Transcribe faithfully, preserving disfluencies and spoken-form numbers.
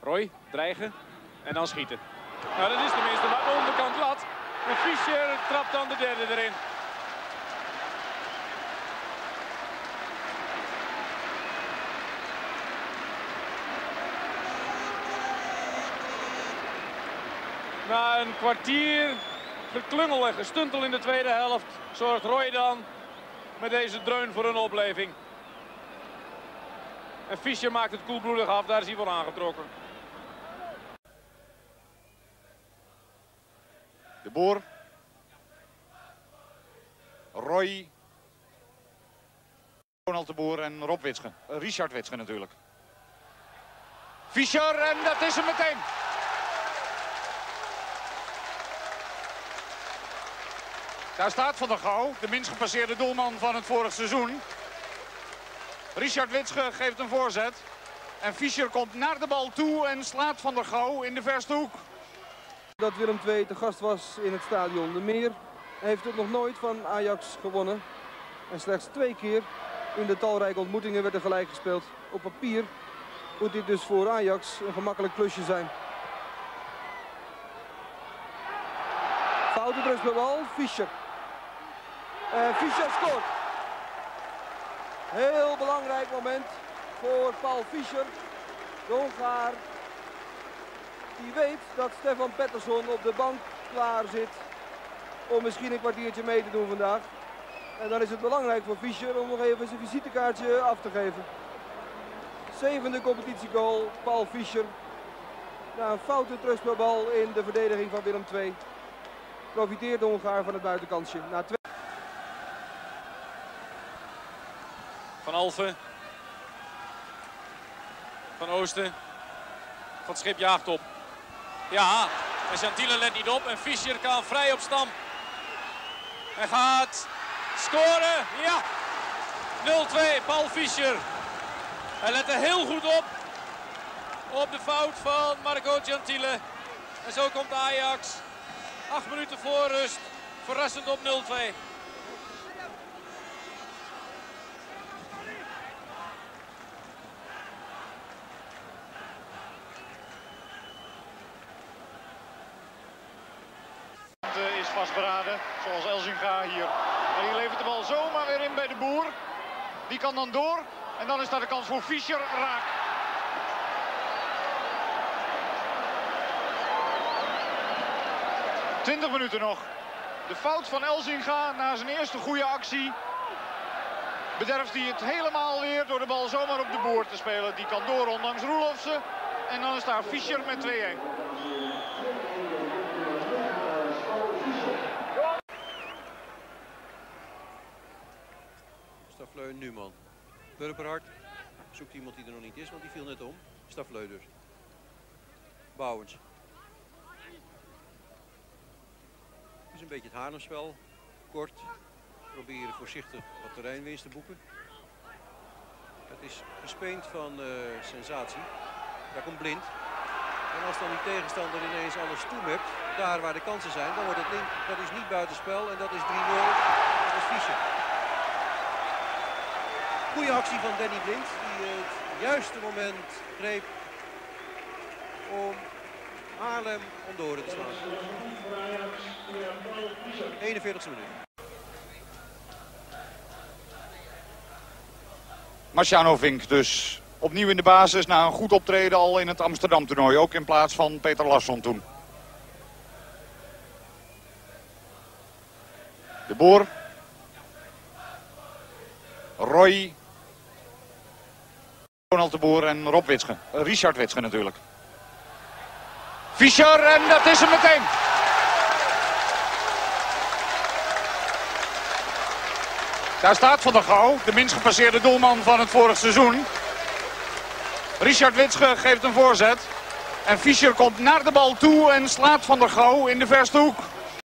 Roy, dreigen en dan schieten. Nou, dat is tenminste wat de onderkant lat. En Fischer trapt dan de derde erin. Na een kwartier geklungel en gestuntel in de tweede helft zorgt Roy dan met deze dreun voor een opleving. En Fischer maakt het koelbloedig af, daar is hij wel aangetrokken. De Boer. Roy. Ronald de Boer en Rob Witsche. Uh, Richard Witsche natuurlijk. Fischer en dat is hem meteen. Daar staat Van der Gouw, de minst gepasseerde doelman van het vorig seizoen. Richard Witsche geeft een voorzet. En Fischer komt naar de bal toe en slaat Van der Gouw in de verste hoek. Dat Willem twee te gast was in het stadion De Meer. Hij heeft het nog nooit van Ajax gewonnen. En slechts twee keer in de talrijke ontmoetingen werd er gelijk gespeeld. Op papier moet dit dus voor Ajax een gemakkelijk klusje zijn. Foute druk bij bal, Fischer. En Fischer scoort. Heel belangrijk moment voor Paul Fischer. De Hongaar die weet dat Stefan Pettersson op de bank klaar zit om misschien een kwartiertje mee te doen vandaag. En dan is het belangrijk voor Fischer om nog even zijn visitekaartje af te geven. Zevende competitiegoal, Paul Fischer. Na een foute terugspelbal in de verdediging van Willem twee. Profiteert de Hongaar van het buitenkansje. Na twee... Van Alphen. Van Oosten. Van het Schip jaagt op. Ja, en Gentile let niet op en Fischer kan vrij op Stam. Hij gaat scoren. Ja, nul twee, Paul Fischer. Hij let er heel goed op. Op de fout van Marco Gentile. En zo komt Ajax acht minuten voor rust. Verrassend op nul twee. Is vastberaden, zoals Elzinga hier. En die levert de bal zomaar weer in bij de Boer. Die kan dan door. En dan is daar de kans voor Fischer raak. twintig minuten nog. De fout van Elzinga na zijn eerste goede actie. Bederft hij het helemaal weer door de bal zomaar op de Boer te spelen. Die kan door ondanks Roelofsen. En dan is daar Fischer met twee-een. Stafleu, Numan. Purperhart zoekt iemand die er nog niet is, want die viel net om. Stafleu dus. Bouwens. Het is een beetje het Haarlemspel. Kort. Proberen voorzichtig wat terreinwinst te boeken. Het is gespeend van uh, sensatie. Daar komt Blind. En als dan die tegenstander ineens alles toemept, daar waar de kansen zijn, dan wordt het link. Dat is niet buitenspel en dat is drie nul. Dat is Fischer. Goede actie van Danny Blind, die het juiste moment greep om Haarlem om door te slaan. eenenveertigste minuut. Marciano Vink dus opnieuw in de basis na een goed optreden al in het Amsterdam toernooi. Ook in plaats van Peter Larsson toen. De Boer. Roy. Ronald de Boer en Rob Witsche. Uh, Richard Witsche natuurlijk. Fischer en dat is hem meteen. Daar staat Van der Gouw, de minst gepasseerde doelman van het vorig seizoen. Richard Witsche geeft een voorzet. En Fischer komt naar de bal toe en slaat Van der Gouw in de verste hoek.